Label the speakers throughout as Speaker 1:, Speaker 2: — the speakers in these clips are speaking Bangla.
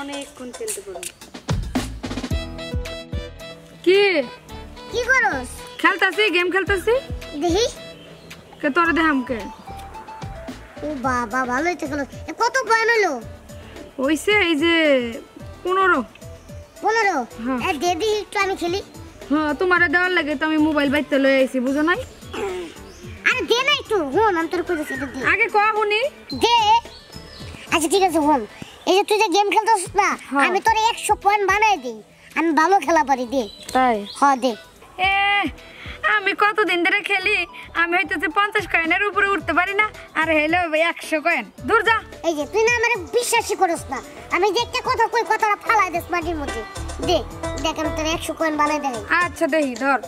Speaker 1: অনেকক্ষণ খেলতে পারবো। কি
Speaker 2: কি করস?
Speaker 1: খেলতাছি, গেম খেলতাছি।
Speaker 2: দেখি
Speaker 1: কে তোরে দেখাম কে?
Speaker 2: ও বাবা ভালোই তো খেলো। কত পয়েন্ট হলো?
Speaker 1: হইছে এই যে 15।
Speaker 2: 15? হ্যাঁ দে দি একটু আমি খেলি।
Speaker 1: হ্যাঁ তোমারে দেওয়ার লাগে তো আমি মোবাইল বাইতে লয়ে আইছি, বুঝো নাই?
Speaker 2: আরে দে না একটু, হন আমি তোর কইতেছি এটা দে।
Speaker 1: আগে কয়া শুনি।
Speaker 2: দে। আচ্ছা ঠিক আছে হন, এই যে তুই যে গেম খেলতেছিস না, আমি তোর 100 পয়েন্ট বানাই দেই। আমি ভালো খেলা পারি, দে।
Speaker 1: তাই?
Speaker 2: হ্যাঁ দে।
Speaker 1: এ আমি কতদিন ধরে খেলি, আমি হইতেছে 50 কয়েনের উপরে উঠতে পারি না, আর হইলো 100 কয়েন। দূর যা।
Speaker 2: এই যে তুই না আমারে বিশ্বাসই করিস না, আমি যে একটা কথা কই কথাটা ফালাই দেস মাটির মধ্যে। দে দেখ আমি তোর 100 কয়েন বানাই দেই।
Speaker 1: আচ্ছা দেখি, ধর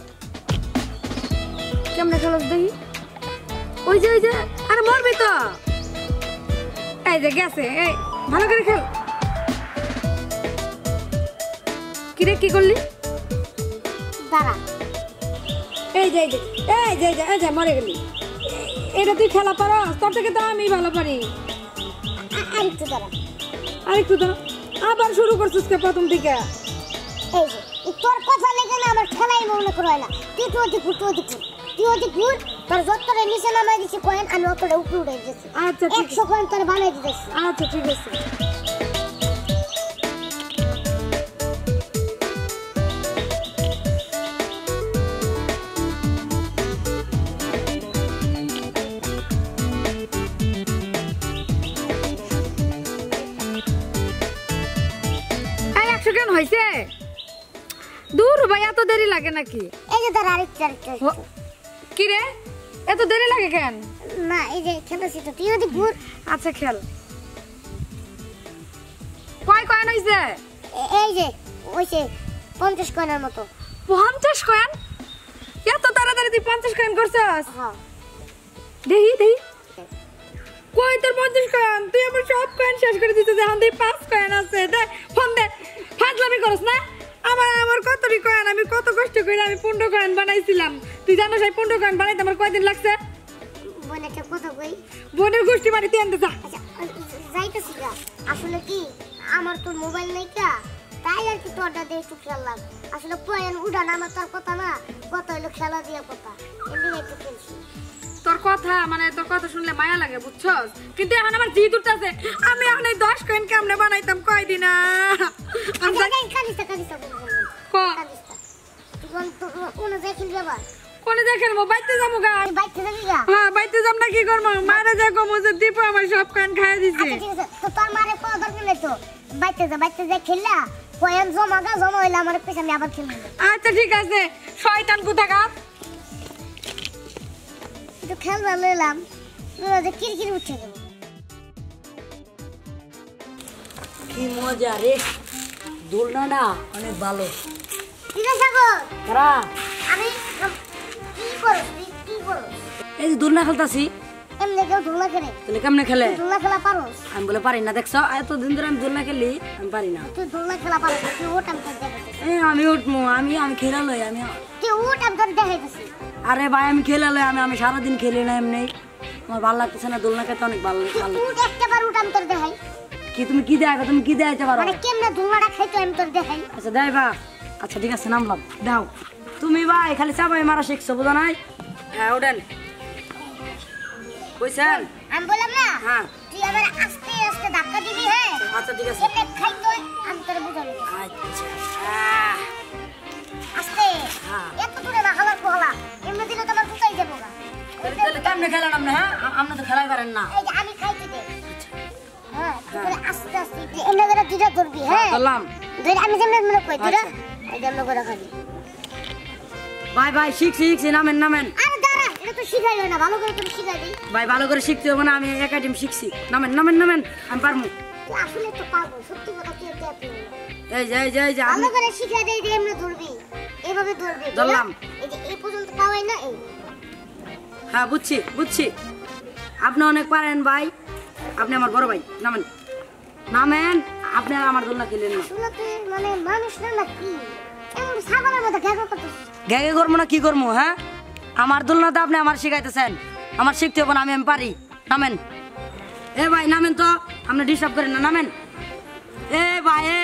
Speaker 1: কেমনে খেলস দেখি। ওই যে আরে মরবি তো। এই যে গেছে, এই ভালো করে খেল। কিরে কি করলি?
Speaker 2: দাঁড়া।
Speaker 1: এই যে মরে গেলি। এটা তুই খেলা পারস? তোর থেকে তো আমি ভালো পারি।
Speaker 2: আরেকটু দাঁড়া।
Speaker 1: আরেকটু দাঁড়া। আবার শুরু করছিস কে প্রথম থেকে?
Speaker 2: এই যে তোর কথা লেগে না আমার খেলাই মনে করে না। তুই ঘুর তোর যতটা নিচে নামাই দিছি কয়েন, আমি অতটা উপরে উঠে দিয়েছি।
Speaker 1: আচ্ছা
Speaker 2: 100 কয়েন তোর বানাই দিতেছি।
Speaker 1: আচ্ছা ঠিক আছে। কেন হয়েছে? দূর ভাই, এত দেরি লাগে নাকি?
Speaker 2: এই যে দাঁড়া আরেকটা।
Speaker 1: কি রে এত দেরি লাগে কেন?
Speaker 2: না এই যে খেলতেছি তো, তুই যদি ঘুর।
Speaker 1: আচ্ছা খেল। কয় কয়েন হইছে?
Speaker 2: এই যে হইছে 50 কয়েনের মতো।
Speaker 1: 50 কয়েন? এত তাড়াতাড়ি তুই 50 কয়েন করছস?
Speaker 2: হ্যাঁ
Speaker 1: দেখি কই তোর 50 কয়েন? তুই আমার সব কয়েন শেষ করে দিছিস, এখন তুই 5 কয়েন আছে। দে ফোন দে। ফাজলামি করছ না? আমার কতটি কয়েন, আমি কত কষ্ট করে আমি 15 কয়েন বানাইছিলাম। তুই জানো সেই 15 কয়েন বানাইতে আমার কয়দিন লাগছে?
Speaker 2: বোনেরটা কথা কই।
Speaker 1: বোনের গোষ্ঠী বাড়িতে আনতে যা।
Speaker 2: আচ্ছা যাইতেছি গা। আসলে কি আমার তো মোবাইল নাই কা, তাই আর কি তোরটা দিয়ে একটু খেললাম। আসলে পয়েন্ট উড়া না আমার তোর কথা না, কথা হলো খেলা দিয়ে কথা, এমনি একটু খেলছি।
Speaker 1: তোর কথা শুনলে মায়া লাগে, বুঝছস? কিন্তু এখন আমার জিদ উঠতেছে, আমি এখন এই 10 কয়েন কেমনে বানাইতাম কয়দিন। কোনে যা খেলবো? বাইতে যাবো গা। হ্যাঁ বাইতে যাম না, কি করবো? মারা যা কমো যে দীপু আমার সব কয়েন খাই দিছে।
Speaker 2: তোর মারে কোন দরকার নেই তো, বাইতে যা খেললা পয়েন্ট জমা হইলে আমার পেছনে আমি আবার খেলবো।
Speaker 1: আচ্ছা ঠিক আছে। শয়তান কোথাকার।
Speaker 2: একটু খেলবা লইলাম, কিরকির উঠছে।
Speaker 3: কি মজা রে, দোলনাটা অনেক ভালো।
Speaker 2: ঠিক আছে গো,
Speaker 3: কারা
Speaker 2: আমি কি করব? কি করব?
Speaker 3: এই যে দোলনা খেলতাছি।
Speaker 2: এমনি কেউ দোলনা খেলে?
Speaker 3: তাহলে কেমনে খেলে?
Speaker 2: দোলনা খেলা পারোস?
Speaker 3: আমি বলে পারি না। দেখছো এতদিন ধরে আমি দোলনা খেলি, আমি পারি না।
Speaker 2: তুই দোলনা খেলা পারোস? তুই ওট আমি তোর দেখাইতেছি।
Speaker 3: আমি উঠবো, আমি খেলা লই।
Speaker 2: তুই ওট আমি তোর দেখাইতেছি।
Speaker 3: আরে ভাই আমি খেলা লই, আমি সারাদিন খেলি না এমনি। আমার ভালো লাগতেছে না, দোলনা খেতে অনেক ভালো লাগে।
Speaker 2: তুই একটা বার ওট আমি তোর দেখাই।
Speaker 3: কি তুমি কি দেখাবে? তুমি কি দেখাইতে পারো?
Speaker 2: মানে কেমনে দোলনাটা খাইতো আমি তোর দেখাই।
Speaker 3: আচ্ছা দেখাইবা? আচ্ছা ঠিক আছে, নামলাম। দাও তুমি ভাই খালি চাপাই মারা শিখছো, বুঝো নাই? হ্যাঁ ওঠেন। বুঝছেন?
Speaker 2: আমি বললাম না,
Speaker 3: হ্যাঁ
Speaker 2: তুই আমার আস্তে আস্তে ধাক্কা দিবি। হ্যাঁ
Speaker 3: আচ্ছা ঠিক আছে।
Speaker 2: এমনি খাইতো আমি তোর বুঝাবো।
Speaker 3: আচ্ছা
Speaker 2: আস্তে। এত দূরে না খালার পোলা, এমনি দিলে তোমার গুতাই যাবো না।
Speaker 3: তাহলে কেমনে খেলেন আপনি? হ্যাঁ আপনি তো খেলাই পারেন না।
Speaker 2: এই যে আমি খাইতে দে। হ্যাঁ তুই আস্তে আস্তে এমনি করে দুইটা করবি। হ্যাঁ
Speaker 3: বললাম
Speaker 2: দুই আমি যেমন মনে কই দুইটা এই যেমন করে খাবি।
Speaker 3: ভাই শিখছি। নামেন।
Speaker 2: আরে দাঁড়া, এটা তো শিখাইলো না, ভালো করে তুমি শিখাই দিই।
Speaker 3: ভাই ভালো করে শিখতে হবে না, আমি একাডেমি শিখছি। নামেন, আমি পারবো।
Speaker 2: তুই আসলে তো পারবো, সত্যি কথা কি এটা তুই।
Speaker 3: এই যে
Speaker 2: ভালো করে শিখাই দেই, এমনি ধরবি, এইভাবে ধরবি।
Speaker 3: ধরলাম।
Speaker 2: এই যে এই পর্যন্ত পাওয়াই না। এই
Speaker 3: হ্যাঁ বুঝছি। আপনি অনেক পারেন ভাই, আপনি আমার বড় ভাই। নামেন। আপনি আমার দোলনা খেলেন না।
Speaker 2: আসলে তুই মানে মানুষ না নাকি? এমন ছাগলের মতো ঘ্যাগো করতেছিস।
Speaker 3: ঘ্যাগে করবো না কি করবো? হ্যাঁ আমার দোলনাতে আপনি আমার শিখাইতেছেন, আমার শিখতে হবে না, আমি পারি। নামেন। এ ভাই নামেন তো, আপনি ডিস্টার্ব করেন না। নামেন। এ ভাই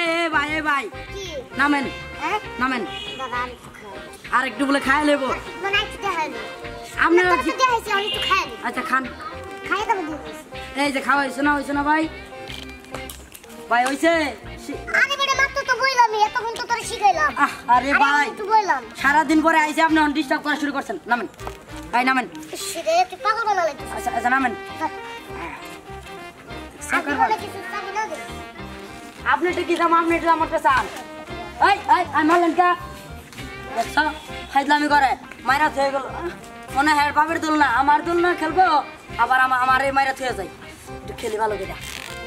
Speaker 3: এই ভাই
Speaker 2: কি
Speaker 3: নামেন
Speaker 2: হ্যাঁ
Speaker 3: নামেন
Speaker 2: দাদা আমি তো খাই
Speaker 3: আর একটু বলে খাই লেবো
Speaker 2: মানে একটু দেখাইলো
Speaker 3: আপনারা
Speaker 2: তো দেখাইছি আমি তো খাই
Speaker 3: আচ্ছা খান
Speaker 2: খাই তো দিয়ে দিছি
Speaker 3: এই যে খাওয়া হয়েছে না ভাই ভাই হয়েছে
Speaker 2: আরে বেটা মাত্র তো বইলাম এতক্ষণ তো তোরে শিখাইলাম
Speaker 3: আরে ভাই
Speaker 2: তো বইলাম
Speaker 3: সারাদিন পরে আইসে আপনি ডিস্টার্ব করা শুরু করছেন নামেন ভাই নামেন
Speaker 2: শিখে তুই পাগল বানালে তুই
Speaker 3: আচ্ছা আচ্ছা নামেন
Speaker 2: আমি বলে কিছু চাবি না দে
Speaker 3: আপনি তো কি দাম আপনি তো আমার কাছে আন এই আমি মারলেন কা আচ্ছা ফাইজলামি করে মাইরা থয়ে গেল মনে হয় বাপের দোল না আমার দোল না খেলবো আবার আমার এই মাইরা থয়ে যায় একটু খেলি ভালো করে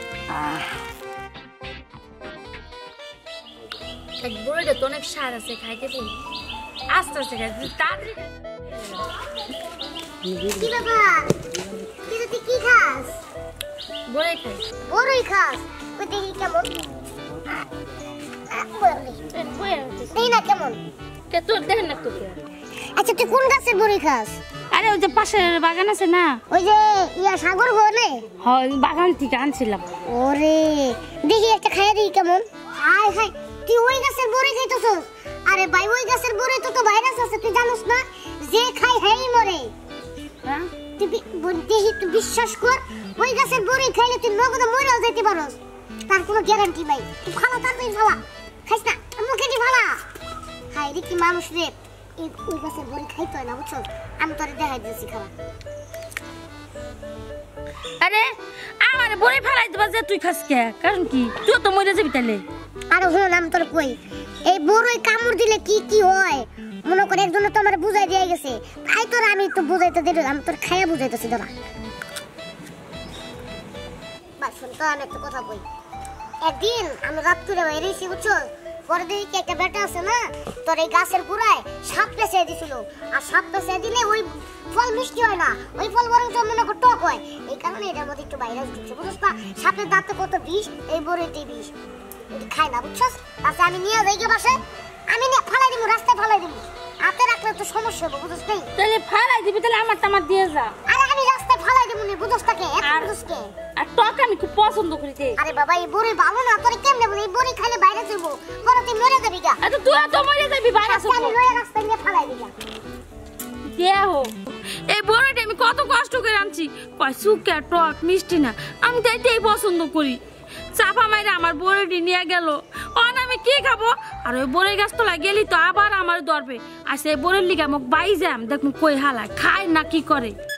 Speaker 1: বড়টা তো অনেক সার আছে খাইতে পারি আস্তে আস্তে খাইতে তাড়াতাড়ি
Speaker 2: কি বাবা তুই কি খাস
Speaker 1: বড়ই খাই
Speaker 2: বড়ই খাস তুই দেখি কেমন দেখি না কেমন
Speaker 1: তোর দেখেন না তোকে
Speaker 2: আচ্ছা তুই কোন গাছের বড়ি খাস
Speaker 1: আরে ওই যে পাশের বাগান আছে না
Speaker 2: ওই যে ইয়া সাগর গনে
Speaker 1: হয় বাগান থেকে আনছিলাম
Speaker 2: ওরে দেখি একটা খাইয়া দেখি কেমন হাই হাই তুই ওই গাছের বড়ি খাইতেছস আরে ভাই ওই গাছের বড়ি তো ভাইরাস আছে তুই জানোস না যে খাই হেই মরে
Speaker 1: হ্যাঁ
Speaker 2: তুই দেখি তুই বিশ্বাস কর ওই গাছের বড়ি খাইলে তুই নগদ মরেও যেতে পারস তার কোনো গ্যারান্টি নাই তুই ভালো তাড়াতাড়ি ভালা খাইস না মুখে দি ভালা হাই রে কি মানুষ রে ওই গাছের বড়ি খাইতে হয় না বুঝছস আমি তোরে দেখাই দিয়েছি খালা
Speaker 1: আরে আমার বড়ি ফেলাই দিবা যে তুই খাস কে কারণ কি তুই তো মরে যাবি তাইলে
Speaker 2: আরে হন আমি তোর কই এই বড়ই কামড় দিলে কি কি হয় মনে করে একজন তো আমার বুঝাই দিয়ে গেছে তাই তোর আমি তো বুঝাইতে দিল আমি তোর খাইয়া বুঝাইতেছি দাদা বাস শুন তো আমি একটা কথা কই একদিন আমি রাত করে বাইরে এসে বুঝছো পরে দেখি কি একটা বেটা আছে না তোর এই গাছের গোড়ায় সাপ পেঁচিয়ে দিছিল আর সাপ পেঁচিয়ে দিলে ওই ফল মিষ্টি হয় না ওই ফল বরং মনে কর টক হয় এই কারণে এটার মধ্যে একটু ভাইরাস ঢুকছে বুঝছ না সাপের দাঁতে কত বিষ এই বড়ইতে বিষ খাই না বুঝছস আচ্ছা আমি নিয়ে যাই গিয়ে বাসায় আমি নিয়ে ফালাই দিব রাস্তায় ফালাই দিব হাতে রাখলে তো সমস্যা হবে বুঝছ নাই
Speaker 1: তাহলে ফালাই দিবি তাহলে আমার টামার দিয়ে যা
Speaker 2: আরে আমি রাস্তায় ফালাই দিব না বুঝছ তাকে এত বুঝকে
Speaker 1: আর টক আমি খুব পছন্দ করি রে
Speaker 2: আরে বাবা এই বড়ি ভালো না তোরে কেমনে বলে এই বড়ি খাইলে বাইরে যাব বড় তুই মরে যাবি গা
Speaker 1: আরে তুই তো মরে যাবি বাইরে আসো
Speaker 2: আমি লয়ে রাস্তায় নিয়ে ফালাই দিবি
Speaker 1: দেও এই বড়িটা আমি কত কষ্ট করে আনছি কয় সুকা টক মিষ্টি না আমি তো এটাই পছন্দ করি চাপা মাইরে আমার বড়িটি নিয়ে গেল অন আমি কি খাবো আর ওই বড়ি গাছ তো গেলি তো আবার আমার ধরবে আর সেই বড়ির লিগে মোক বাই যাম দেখ কই হালা খায় না কি করে